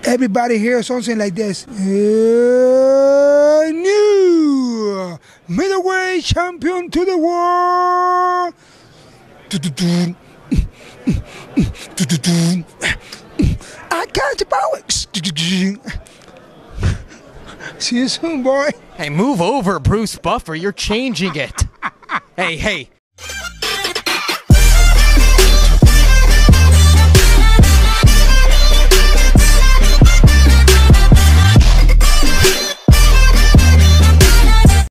Everybody hears something like this. New middleweight champion to the world. I got the power. See you soon, boy. Hey, move over, Bruce Buffer. You're changing it. Hey,